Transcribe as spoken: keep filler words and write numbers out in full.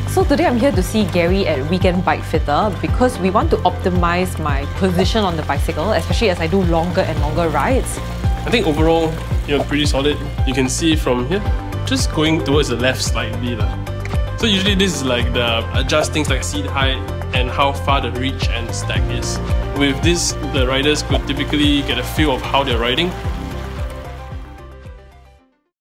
So today I'm here to see Gary at Weekend Bike Fitter because we want to optimize my position on the bicycle, especially as I do longer and longer rides. I think overall, you're pretty solid. You can see from here, just going towards the left slightly. So usually this is like the adjust things like seat height and how far the reach and stack is. With this, the riders could typically get a feel of how they're riding